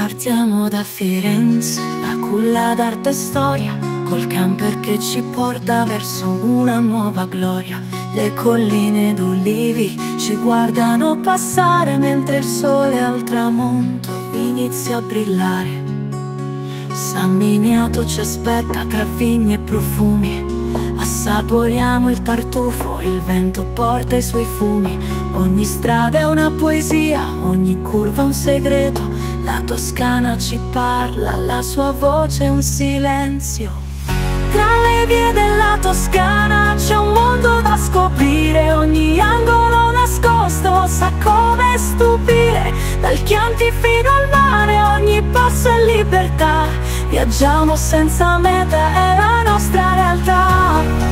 Partiamo da Firenze, la culla d'arte e storia, col camper che ci porta verso una nuova gloria. Le colline d'ulivi ci guardano passare mentre il sole al tramonto inizia a brillare. San Miniato ci aspetta tra vigne e profumi, assaporiamo il tartufo, il vento porta i suoi fumi. Ogni strada è una poesia, ogni curva un segreto. La Toscana ci parla, la sua voce è un silenzio. Tra le vie della Toscana c'è un mondo da scoprire, ogni angolo nascosto sa come stupire. Dal Chianti fino al mare ogni passo è libertà, viaggiamo senza meta, è la nostra realtà.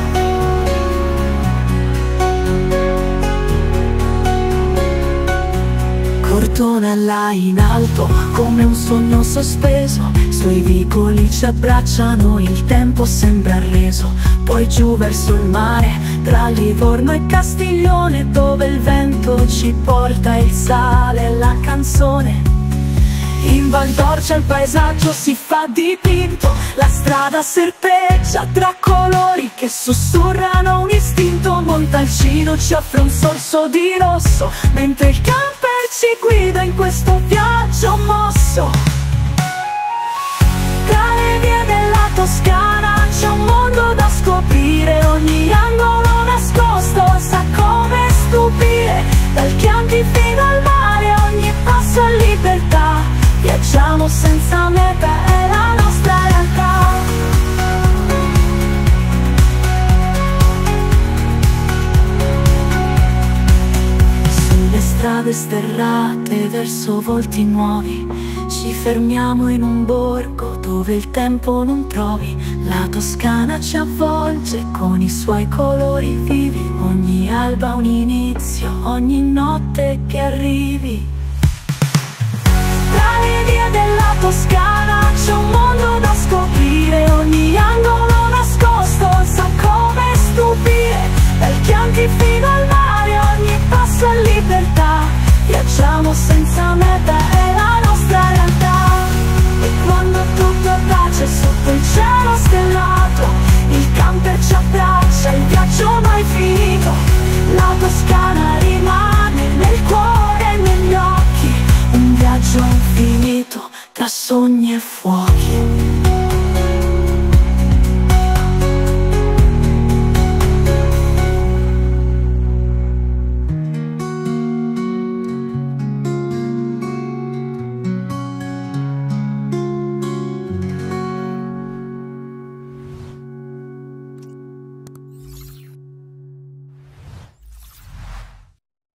Cortona là in alto, come un sogno sospeso, suoi vicoli ci abbracciano, il tempo sembra reso. Poi giù verso il mare, tra Livorno e Castiglione, dove il vento ci porta il sale e la canzone. In Val d'Orcia il paesaggio si fa dipinto, la strada serpeggia tra colori che sussurrano un istinto. Montalcino ci offre un sorso di rosso, mentre il camper ci guida in questo viaggio mosso. Tra le vie della Toscana c'è un mondo da scoprire, ogni angolo nascosto sa come stupire. Dal Chianti fino al mare ogni passo è libertà, viaggiamo senza meta, è la nostra realtà. Sulle strade sterrate verso volti nuovi, ci fermiamo in un borgo dove il tempo non trovi. La Toscana ci avvolge con i suoi colori vivi, ogni alba un inizio, ogni notte che arrivi. Tra le vie della Toscana c'è un mondo da scoprire, ogni angolo nascosto sa come stupire. Dal Chianti fino al mare ogni passo è libertà, viaggiamo senza meta, è la nostra realtà. E quando tutto è pace sotto il cielo stellato, il camper ci abbraccia, il viaggio mai finito. La Toscana rimane nel cuore e negli occhi, un viaggio infinito tra sogni e fuochi.